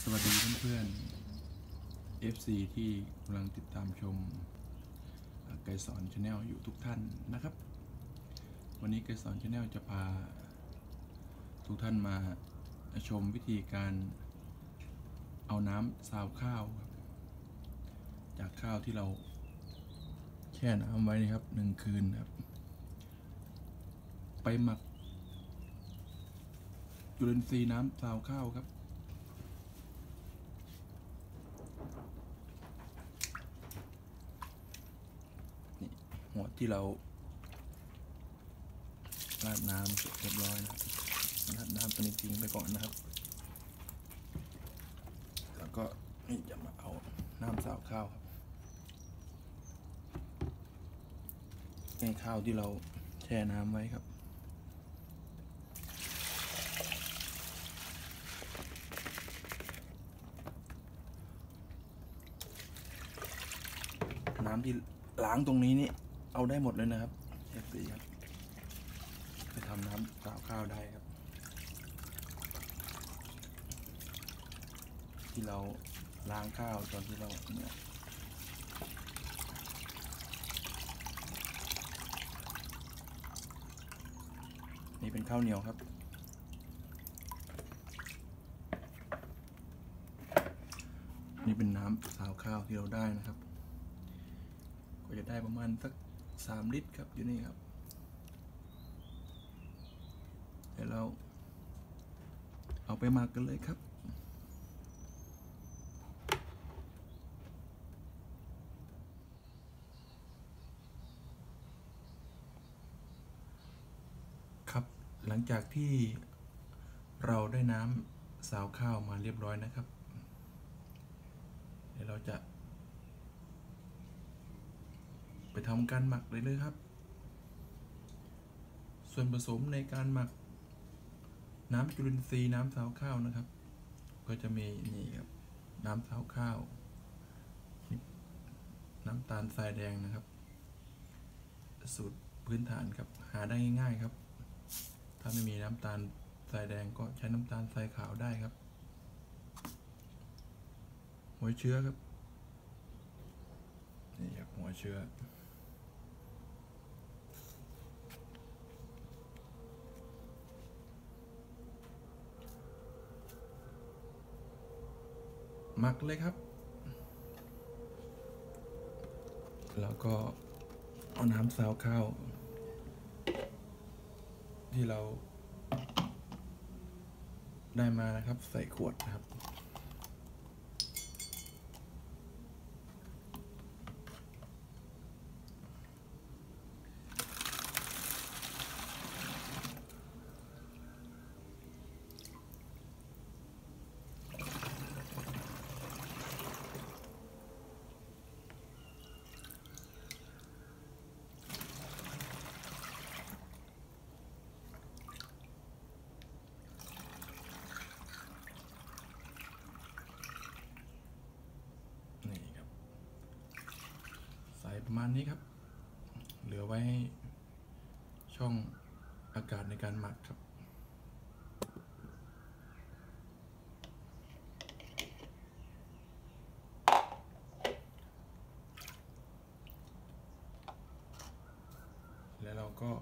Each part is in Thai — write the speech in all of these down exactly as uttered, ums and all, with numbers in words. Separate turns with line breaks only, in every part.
สวัสดีเพื่อนๆ เอฟ ซี ที่กำลังติดตามชมไกสอนชาแนลอยู่ทุกท่านนะครับ วันนี้ไกสอนชาแนลจะพาทุกท่านมาชมวิธีการเอาน้ำซาวข้าวจากข้าวที่เราแช่น้ำไว้นะครับหนึ่งคืนครับไปหมักจุลินทรีย์น้ำซาวข้าวครับนี่หัวที่เราราดน้ำเสร็จเรียบร้อยนะครับราดน้ำเป็นจริงไปก่อนนะครับแล้วก็นี่จะมาเอาน้ำซาวข้าวครับในข้าวที่เราแช่น้ำไว้ครับน้ำที่ล้างตรงนี้นี่เอาได้หมดเลยนะครับเอฟซีครับไปทำน้ำซาวข้าวได้ครับที่เราล้างข้าวตอนที่เราเนี่ยนี่เป็นข้าวเหนียวครับนี่เป็นน้ำซาวข้าวที่เราได้นะครับก็จะได้ประมาณสักสามลิตรครับอยู่นี่ครับเดี๋ยวเราเอาไปหมักกันเลยครับครับหลังจากที่เราได้น้ำซาวข้าวมาเรียบร้อยนะครับเดี๋ยวเราจะไปทำการหมักเลยเลยครับส่วนผสมในการหมักน้ำจุลินทรีย์น้ำซาวข้าวนะครับก็จะมีนี่ครับน้ำซาวข้าวน้ำตาลทรายแดงนะครับสูตรพื้นฐานครับหาได้ง่ายๆครับถ้าไม่มีน้ำตาลทรายแดงก็ใช้น้ำตาลทรายขาวได้ครับหัวเชื้อครับนี่ครับหัวเชื้อหมักเลยครับแล้วก็เอาน้ำซาวข้าวที่เราได้มานะครับใส่ขวดนะครับประมาณนี้ครับเหลือไว้ให้ช่องอากาศในการหมักครับแล้วเราก็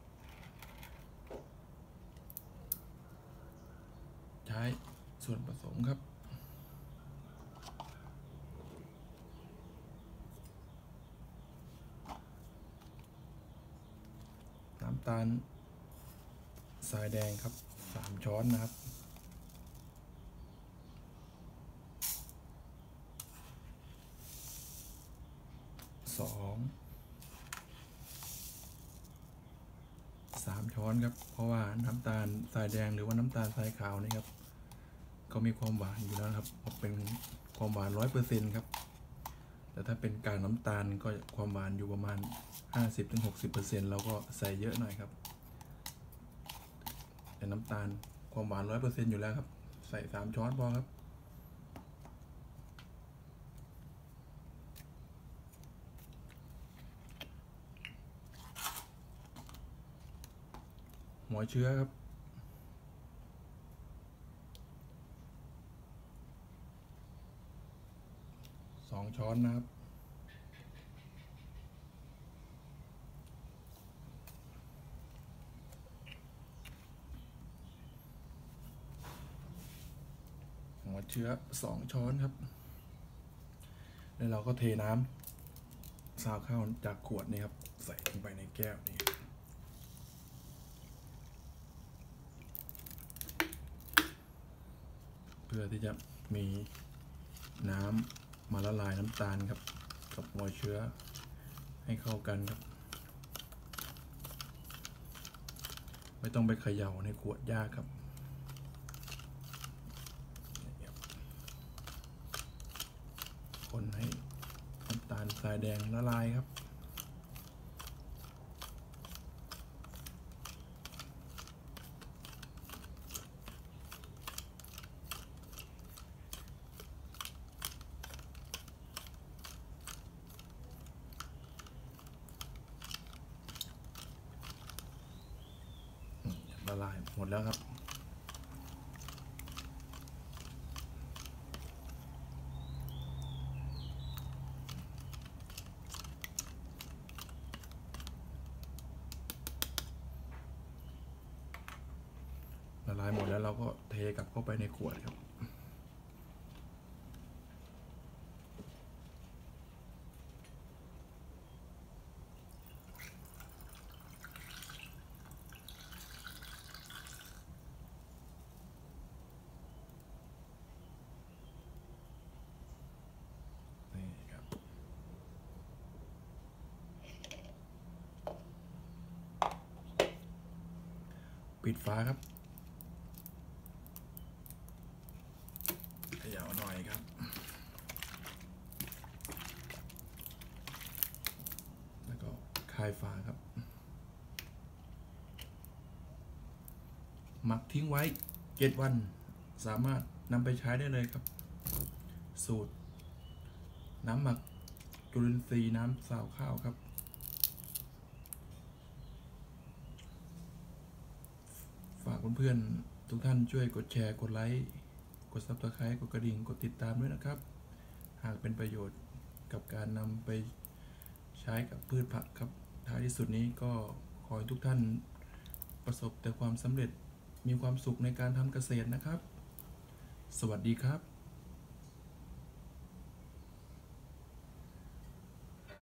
ใช้ส่วนผสมครับน้ำตาลทรายแดงครับสามช้อนนะครับสองสามช้อนครับเพราะว่าน้ำตาลทรายแดงหรือว่าน้ำตาลทรายขาวนี่ครับก็มีความหวานอยู่แล้วครับเป็นความหวานร้อยเปอร์เซ็นต์ครับแต่ถ้าเป็นกากน้ำตาลก็ความหวานอยู่ประมาณ ห้าสิบถึงหกสิบเปอร์เซ็นต์ เราก็ใส่เยอะหน่อยครับแต่น้ำตาลความหวาน ร้อยเปอร์เซ็นต์ อยู่แล้วครับใส่สามช้อนพอครับหัวเชื้อครับสองช้อนนะครับหัวเชื้อสองช้อนครับแล้วเราก็เทน้ำซาวข้าวจากขวดนี่ครับใส่ลงไปในแก้วนี้เพื่อที่จะมีน้ำมาละลายน้ำตาลครับกับหัวเชื้อให้เข้ากันครับไม่ต้องไปเขย่าในขวดยากครับคนให้น้ำตาลทรายแดงละลายครับละลายหมดแล้วครับละลายหมดแล้วเราก็เทกลับเข้าไปในขวดครับนี่ครับปิดฝาครับเขย่าหน่อยครับแล้วก็คลายฝาครับหมักทิ้งไว้เจ็ดวันสามารถนำไปใช้ได้เลยครับสูตรน้ำหมักจุลินทรีย์น้ำซาวข้าวครับฝากเพื่อนๆทุกท่านช่วยกดแชร์กดไลค์กดซับสไครต์กดกระดิ่งกดติดตามด้วยนะครับหากเป็นประโยชน์กับการนำไปใช้กับพืชผักครับท้ายที่สุดนี้ก็ขอให้ทุกท่านประสบแต่ความสำเร็จมีความสุขในการทำเกษตรนะครับสวัสดีครับ